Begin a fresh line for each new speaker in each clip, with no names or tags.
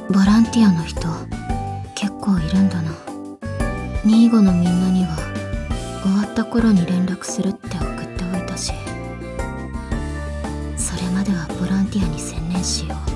ボランティアの人結構いるんだな。ニーゴのみんなには終わった頃に連絡するって送っておいたし、それまではボランティアに専念しよう。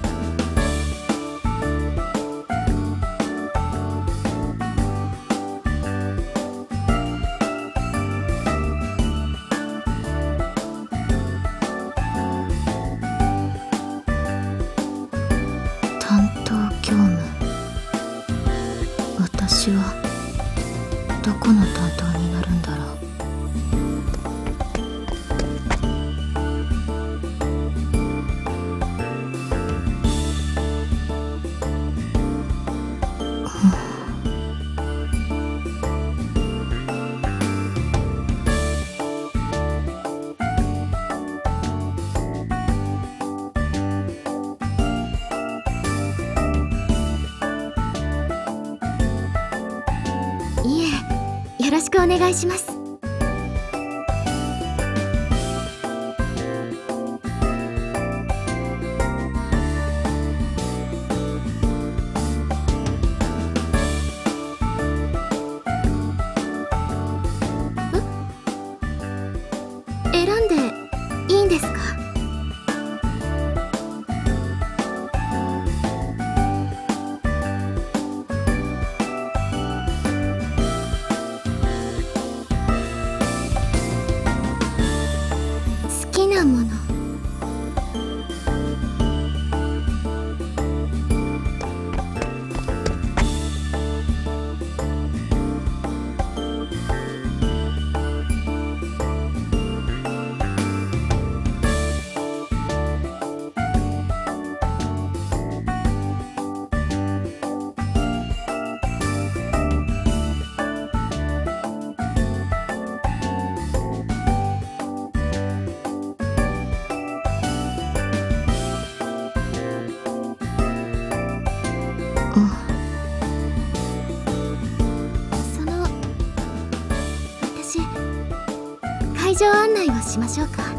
担当業務、私はどこの担当になるんだろう。いえ、よろしくお願いします。選んでいいんですか？好きなもの。私、会場案内をしましょうか。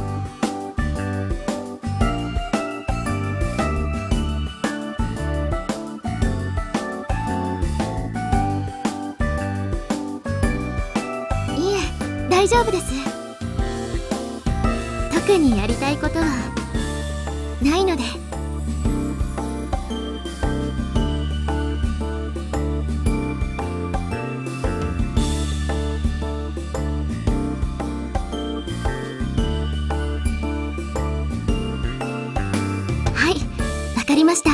いえ、大丈夫です。特にやりたいことはないので。はい、わかりました。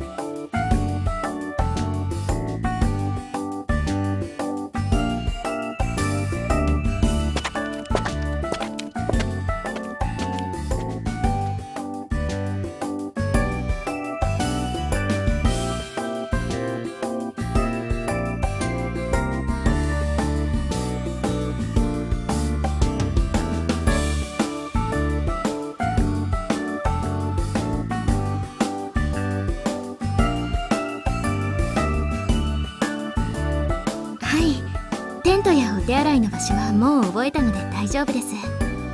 はい、テントやお手洗いの場所はもう覚えたので大丈夫です。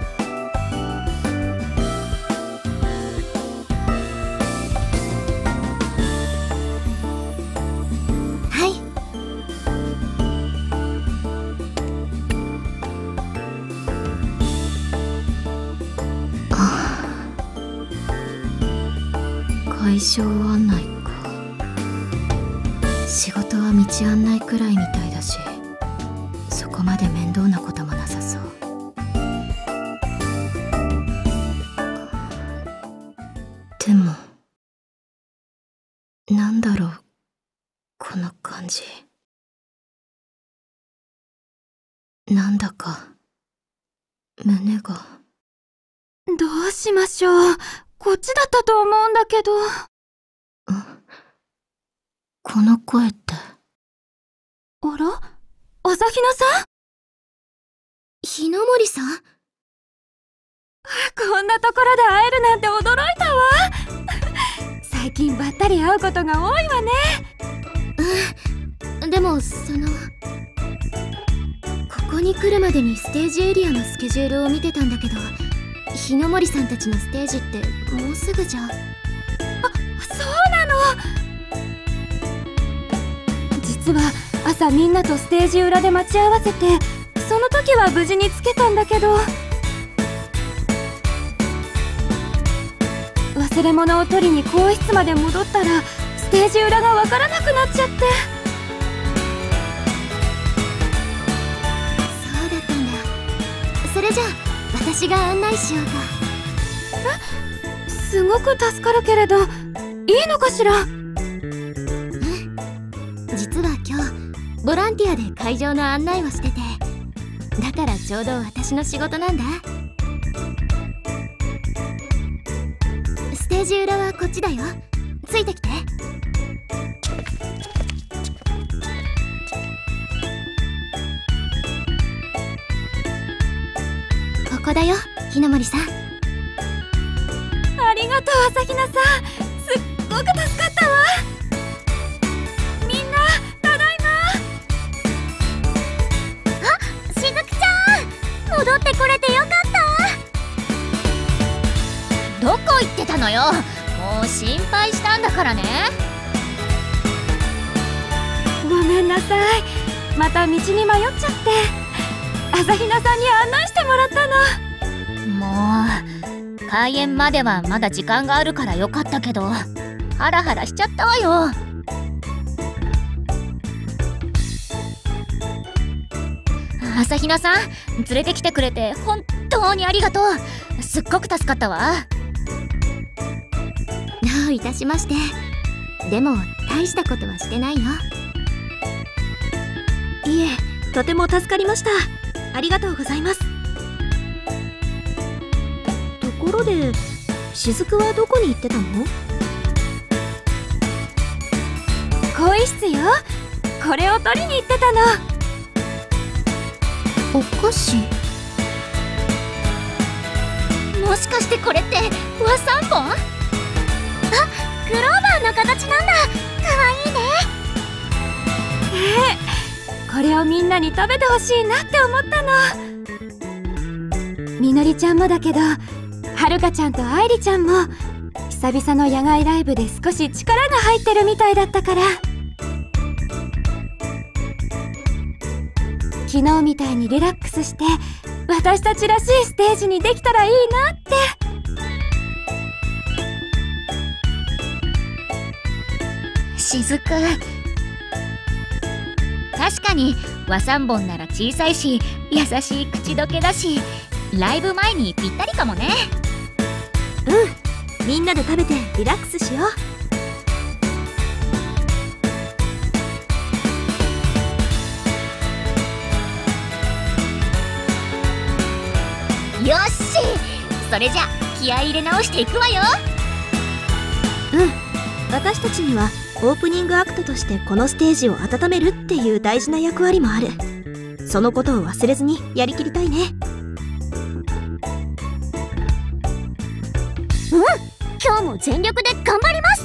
はい。会場案内か。仕事は道案内くらいみたいだし、そこまで面倒なこともなさそう。でもなんだろう、この感じ。なんだか胸が。
どうしましょう。こっちだったと思うんだけど。
この声って。
あら？朝比奈さん？
日の森さん？
こんなところで会えるなんて驚いたわ。最近ばったり会うことが多いわね。
でもここに来るまでにステージエリアのスケジュールを見てたんだけど、日の森さんたちのステージってもうすぐじゃ。
そうなの。 実は朝みんなとステージ裏で待ち合わせて、その時は無事につけたんだけど、忘れ物を取りに更衣室まで戻ったらステージ裏がわからなくなっちゃって。
そうだったんだ。それじゃあ私が案内しようか。
すごく助かるけれど、いいのかしら。
実は今日ボランティアで会場の案内をしてて、だからちょうど私の仕事なんだ。ステージ裏はこっちだよ。ついてきて。ここだよ、ひなもりさん。
ありがとう朝比奈さん、すっごく助かったわ。みんなただいま。
あ、しずくちゃん、戻ってこれてよかった。
どこ行ってたのよ。もう心配したんだからね。
ごめんなさい、また道に迷っちゃって。朝比奈さんに案内してもらったの。
もう開演まではまだ時間があるからよかったけど、ハラハラしちゃったわよ。朝比奈さん、連れてきてくれて本当にありがとう。すっごく助かったわ。
どういたしまして。でも大したことはしてないよ。
いえ、とても助かりました。ありがとうございます。ところで、雫はどこに行ってたの？
更衣室よ。これを取りに行ってたの。
お菓子。
もしかしてこれって和三本？
グローバーの形なんだ。かわいいね。
これをみんなに食べてほしいなって思ったの。みのりちゃんもだけど、はるかちゃんと愛梨ちゃんも久々の野外ライブで少し力が入ってるみたいだったから、昨日みたいにリラックスして私たちらしいステージにできたらいいなって。
雫、確かに和三本なら小さいし優しい口どけだし、ライブ前にぴったりかもね。
うん、みんなで食べてリラックスしよ
よし、それじゃ気合い入れ直していくわよ。
私たちにはオープニングアクトとしてこのステージを温めるっていう大事な役割もある。そのことを忘れずにやりきりたいね。
今日も全力で頑張ります。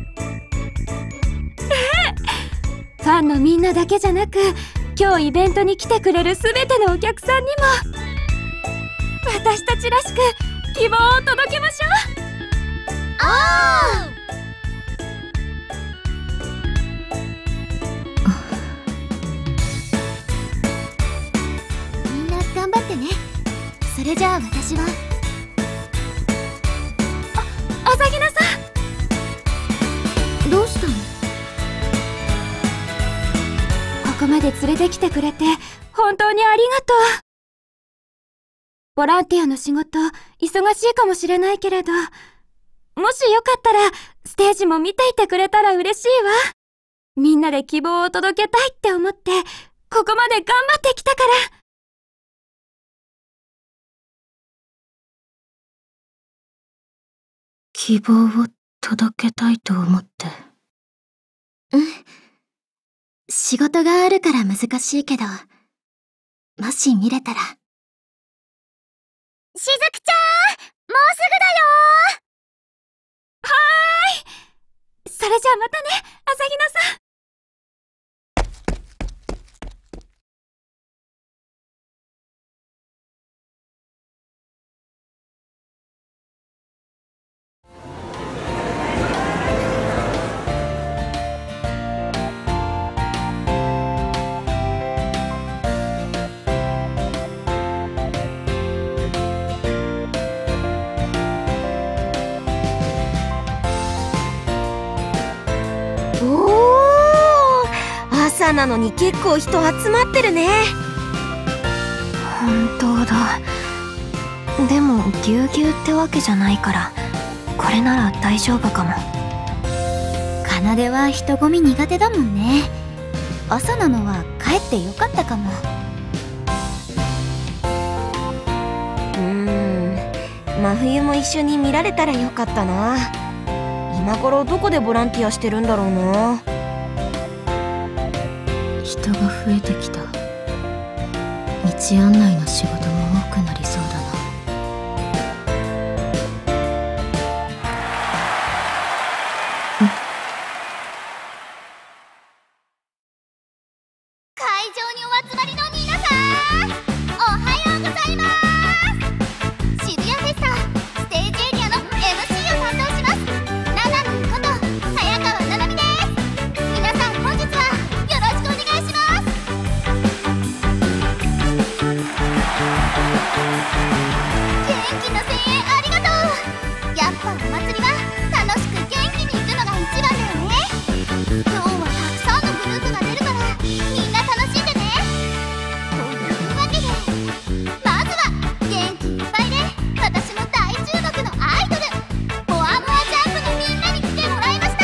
ファンのみんなだけじゃなく、今日イベントに来てくれる全てのお客さんにも私たちらしく希望を届けましょう。
みんな頑張ってね。それじゃあ私は。
朝比奈さん、
どうしたの？
ここまで連れてきてくれて本当にありがとう。ボランティアの仕事忙しいかもしれないけれど、もしよかったらステージも見ていてくれたら嬉しいわ。みんなで希望を届けたいって思ってここまで頑張ってきたから。
希望を届けたいと思って。仕事があるから難しいけど、もし見れたら。しずくちゃん、もうすぐだよ。
それじゃあまたね、朝比奈さん。
朝なのに結構人集まってるね。
本当だ。でもぎゅうぎゅうってわけじゃないから、これなら大丈夫かも。
奏は人混み苦手だもんね。朝なのはかえってよかったかも。
真冬も一緒に見られたらよかったな。今頃どこでボランティアしてるんだろうな。
人が増えてきた。道案内の仕事も多くなりそうだな。
会場にお集まりの皆さん、おはようございます。渋谷フェスタステージエリアの MC を担当しますななみんこと早川ななみです。皆さん本日はよろしくお願いします。元気な声援ありがとう。やっぱお祭りは楽しく元気に行くのが一番だよね。今日はたくさんのグループが出るからみんな楽しんでね。というわけでまずは元気いっぱいで私も大注目のアイドルモアモアジャンプのみんなに来てもらいました。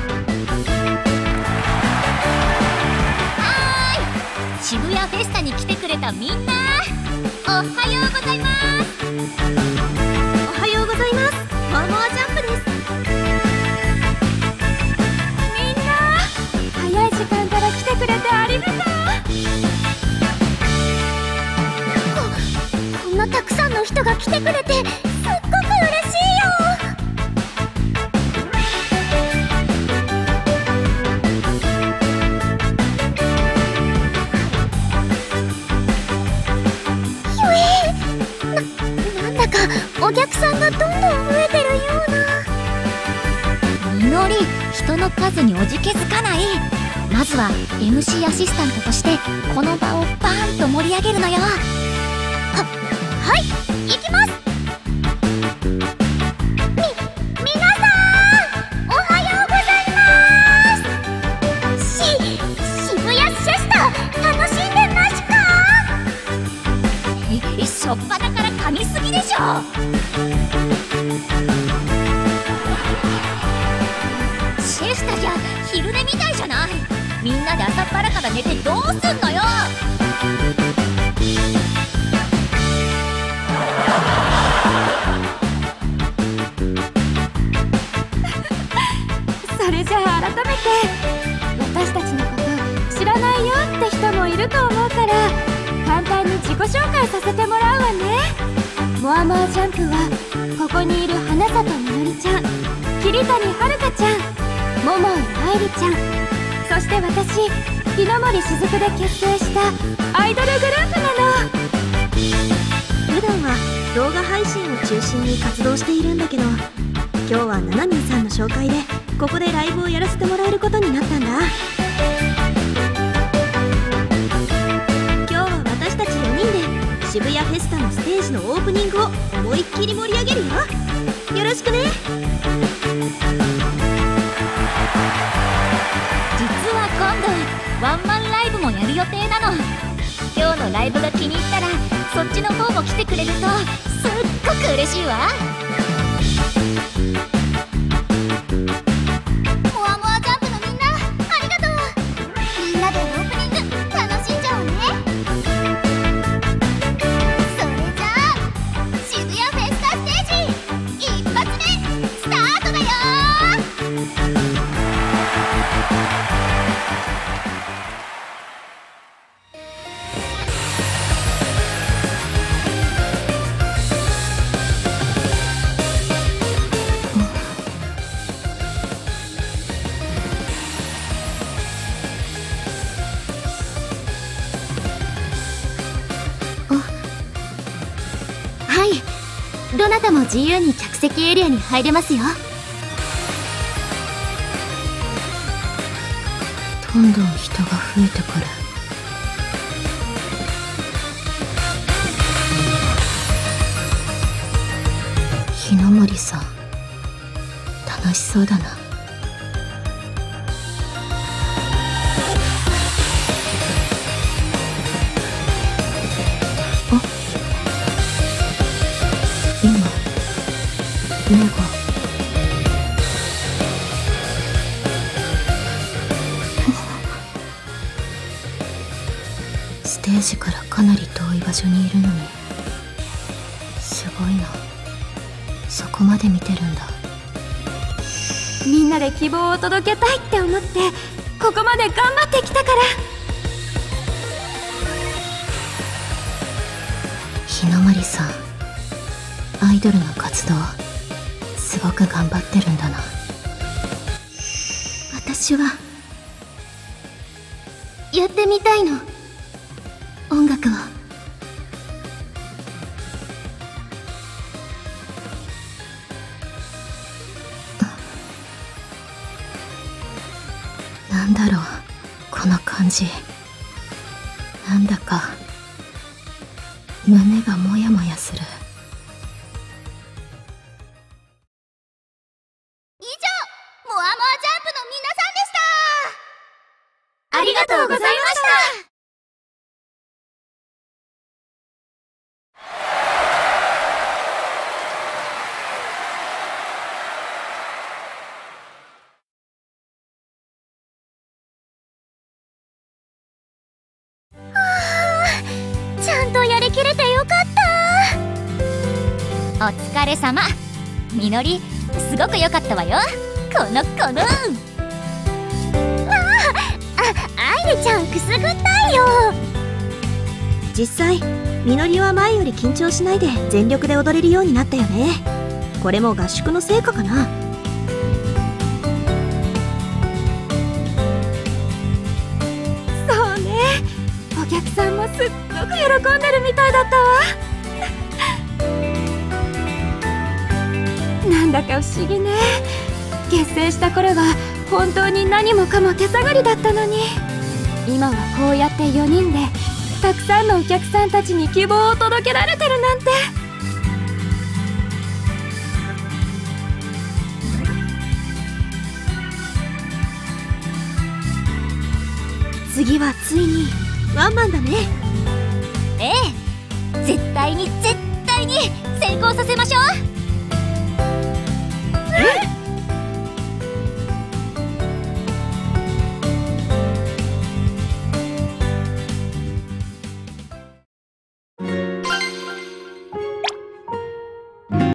はーい、渋谷フェスタに来てくれたみんな、おはようございます。
おはようございます。モアモアジャンプです。
みんな早い時間から来てくれてありがとう。
こんなたくさんの人が来てくれてすっごく嬉しいよ。なんだかお客さんがどんどん増えてるような。みのり、人の数におじけづかない。まずは MC アシスタントとしてこの場をバーンと盛り上げるのよ。はい、行きます。皆さんおはようございます。渋谷シェスタ楽しんでますか？しょっぱなから噛みすぎでしょ。シェスタじゃ昼寝みたいじゃない。みんなで朝っぱらから寝てどうすんのよ。
それじゃあ改めて私たちのこと知らないよって人もいると思うから、簡単に自己紹介させてもらうわね。モアモアジャンプはここにいる花里みのりちゃん、桐谷遥ちゃん、桃井愛理ちゃん、そして私日の森しずくで結成したアイドルグループなの。
普段は動画配信を中心に活動しているんだけど、今日はななみんさんの紹介でここでライブをやらせてもらえることになったんだ。今日は私たち4人で渋谷フェスタのステージのオープニングを思いっきり盛り上げるよ。よろしくね。
実は今度ワンマンライブもやる予定なの。今日のライブが気に入ったらそっちの方も来てくれるとすっごく嬉しいわ。モアモアジャンプのみんなありがとう。みんなでオープニング楽しんじゃおうね。それじゃあ渋谷フェスタステージ一発目スタートだよ。はい、どなたも自由に客席エリアに入れますよ。
どんどん人が増えてくる。日の森さん、楽しそうだな。 ネゴ。ステージからかなり遠い場所にいるのに、すごいな。そこまで見てるんだ。
みんなで希望を届けたいって思ってここまで頑張ってきたから。
日の丸さん、アイドルの活動すごく頑張ってるんだな。
私はやってみたいの、音楽を。
なんだろう、この感じ。なんだか胸がモヤモヤする。
以上、モアモアジャンプの皆さんでした。
ありがとうございました。
ちゃんとやりきれてよかった。お疲れ様。みのり、すごく良かったわよ。このアイレちゃんくすぐったいよ。
実際みのりは前より緊張しないで全力で踊れるようになったよね。これも合宿の成果かな。
そうね、お客さんもすっごく喜んでるみたいだったわ。なんだか不思議ね。結成した頃は本当に何もかも手探りだったのに、今はこうやって4人でたくさんのお客さんたちに希望を届けられてるなんて。
次はついにワンマンだね。
ええ、絶対に成功させましょう。